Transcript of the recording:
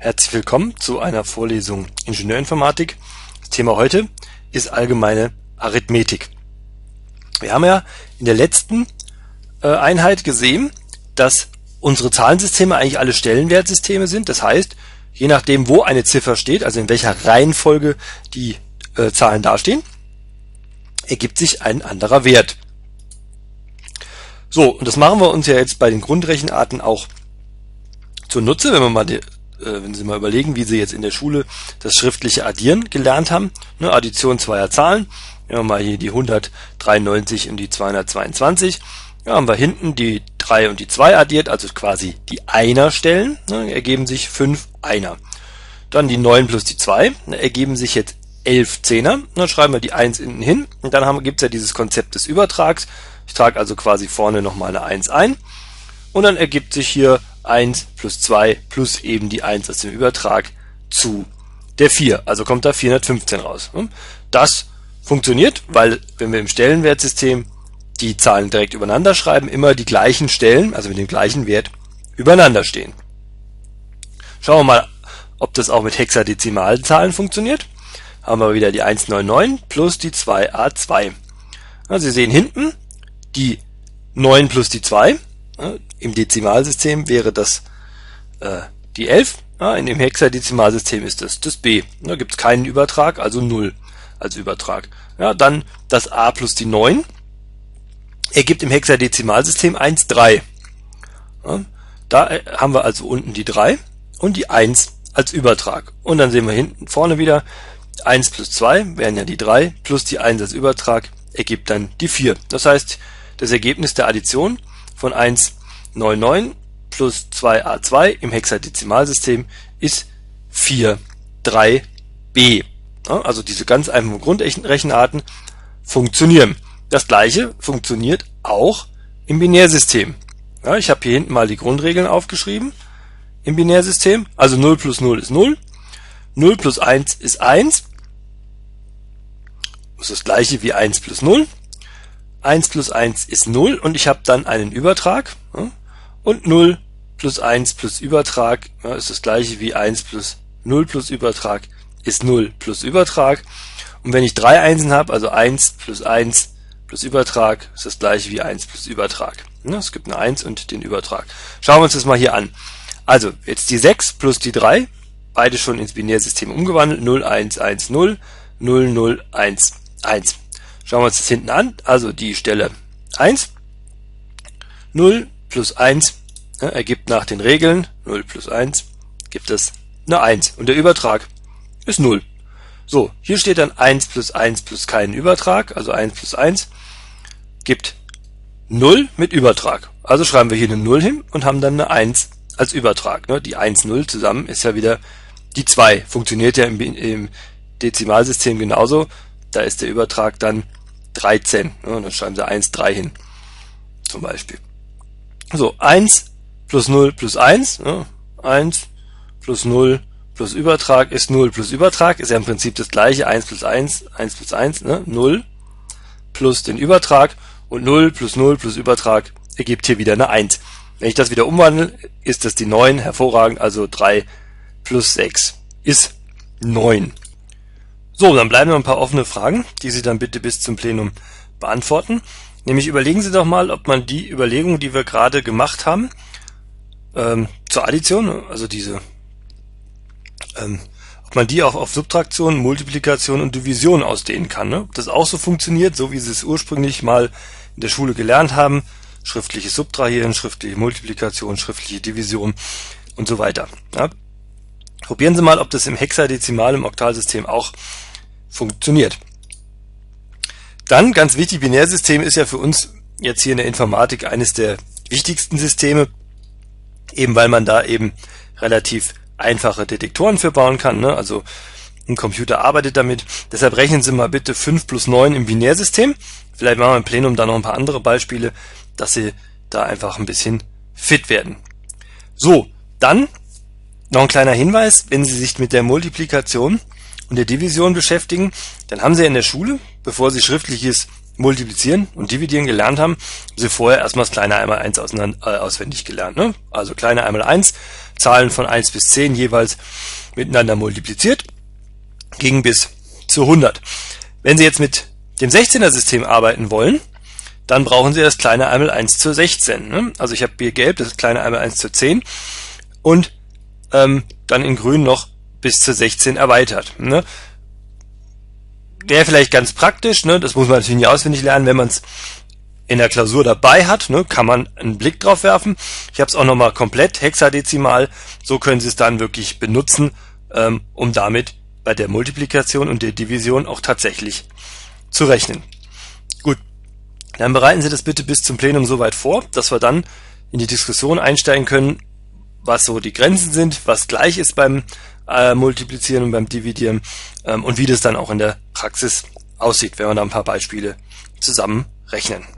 Herzlich willkommen zu einer Vorlesung Ingenieurinformatik. Das Thema heute ist allgemeine Arithmetik. Wir haben ja in der letzten Einheit gesehen, dass unsere Zahlensysteme eigentlich alle Stellenwertsysteme sind. Das heißt, je nachdem, wo eine Ziffer steht, also in welcher Reihenfolge die Zahlen dastehen, ergibt sich ein anderer Wert. So, und das machen wir uns ja jetzt bei den Grundrechenarten auch zunutze, wenn Sie mal überlegen, wie Sie jetzt in der Schule das schriftliche Addieren gelernt haben. Addition zweier Zahlen. Nehmen wir mal hier die 193 und die 222. Ja, haben wir hinten die 3 und die 2 addiert, also quasi die Einerstellen, ergeben sich 5 Einer. Dann die 9 plus die 2, ergeben sich jetzt 11 Zehner. Dann schreiben wir die 1 hinten hin und dann gibt es ja dieses Konzept des Übertrags. Ich trage also quasi vorne nochmal eine 1 ein und dann ergibt sich hier 1 plus 2 plus eben die 1 aus dem Übertrag zu der 4. Also kommt da 415 raus. Das funktioniert, weil wenn wir im Stellenwertsystem die Zahlen direkt übereinander schreiben, immer die gleichen Stellen, also mit dem gleichen Wert, übereinander stehen. Schauen wir mal, ob das auch mit hexadezimalen Zahlen funktioniert. Haben wir wieder die 199 plus die 2a2. Sie sehen hinten die 9 plus die 2. Im Dezimalsystem wäre das die 11. In dem Hexadezimalsystem ist das b. Da gibt es keinen Übertrag, also 0 als Übertrag. Dann das a plus die 9 ergibt im Hexadezimalsystem 1, 3. Da haben wir also unten die 3 und die 1 als Übertrag. Und dann sehen wir hinten vorne wieder 1 plus 2 wären ja die 3 plus die 1 als Übertrag ergibt dann die 4. Das heißt, das Ergebnis der Addition von 199 plus 2a2 im Hexadezimalsystem ist 4, 3b. Also diese ganz einfachen Grundrechenarten funktionieren. Das gleiche funktioniert auch im Binärsystem. Ich habe hier hinten mal die Grundregeln aufgeschrieben im Binärsystem. Also 0 plus 0 ist 0, 0 plus 1 ist 1. Das ist das gleiche wie 1 plus 0. 1 plus 1 ist 0 und ich habe dann einen Übertrag. Und 0 plus 1 plus Übertrag ist das gleiche wie 1 plus 0 plus Übertrag ist 0 plus Übertrag. Und wenn ich 3 Einsen habe, also 1 plus 1 plus Übertrag, ist das gleiche wie 1 plus Übertrag. Es gibt eine 1 und den Übertrag. Schauen wir uns das mal hier an. Also jetzt die 6 plus die 3, beide schon ins Binärsystem umgewandelt. 0, 1, 1, 0, 0, 0, 1, 1. Schauen wir uns das hinten an. Also die Stelle 1. 0 plus 1 ergibt nach den Regeln 0 plus 1 gibt es eine 1. Und der Übertrag ist 0. So, hier steht dann 1 plus keinen Übertrag. Also 1 plus 1 gibt 0 mit Übertrag. Also schreiben wir hier eine 0 hin und haben dann eine 1 als Übertrag. Die 1, 0 zusammen ist ja wieder die 2. Funktioniert ja im Dezimalsystem genauso. Da ist der Übertrag dann 13. Dann schreiben Sie 1, 3 hin. Zum Beispiel. So, 1 plus 0 plus 1. 1 plus 0 plus Übertrag ist 0 plus Übertrag. Ist ja im Prinzip das gleiche. 1 plus 1, 1 plus 1. 0 plus den Übertrag. Und 0 plus Übertrag ergibt hier wieder eine 1. Wenn ich das wieder umwandle, ist das die 9. Hervorragend. Also 3 plus 6 ist 9. So, dann bleiben noch ein paar offene Fragen, die Sie dann bitte bis zum Plenum beantworten. Nämlich überlegen Sie doch mal, ob man die Überlegungen, die wir gerade gemacht haben, zur Addition, also ob man die auch auf Subtraktion, Multiplikation und Division ausdehnen kann. Ob das auch so funktioniert, so wie Sie es ursprünglich mal in der Schule gelernt haben. Schriftliches Subtrahieren, schriftliche Multiplikation, schriftliche Division und so weiter. Probieren Sie mal, ob das im Hexadezimal, im Oktalsystem auch funktioniert. Dann, ganz wichtig, Binärsystem ist ja für uns jetzt hier in der Informatik eines der wichtigsten Systeme, eben weil man da eben relativ einfache Detektoren für bauen kann. Also ein Computer arbeitet damit. Deshalb rechnen Sie mal bitte 5 plus 9 im Binärsystem. Vielleicht machen wir im Plenum da noch ein paar andere Beispiele, dass Sie da einfach ein bisschen fit werden. So, dann noch ein kleiner Hinweis, wenn Sie sich mit der Multiplikation und der Division beschäftigen, dann haben Sie in der Schule, bevor Sie schriftliches Multiplizieren und Dividieren gelernt haben Sie vorher erstmal das kleine einmal 1 auswendig gelernt. Also kleine einmal 1 Zahlen von 1 bis 10 jeweils miteinander multipliziert, ging bis zu 100. Wenn Sie jetzt mit dem 16er System arbeiten wollen, dann brauchen Sie das kleine einmal 1 zur 16. Ne? Also ich habe hier gelb, das kleine einmal 1 zur 10 und dann in grün noch bis zu 16 erweitert. Ne? Wäre vielleicht ganz praktisch, ne? Das muss man natürlich nicht auswendig lernen, wenn man es in der Klausur dabei hat, ne? Kann man einen Blick drauf werfen. Ich habe es auch nochmal komplett hexadezimal, so können Sie es dann wirklich benutzen, um damit bei der Multiplikation und der Division auch tatsächlich zu rechnen. Gut, dann bereiten Sie das bitte bis zum Plenum soweit vor, dass wir dann in die Diskussion einsteigen können, was so die Grenzen sind, was gleich ist beim Multiplizieren und beim Dividieren und wie das dann auch in der Praxis aussieht, wenn wir da ein paar Beispiele zusammen rechnen.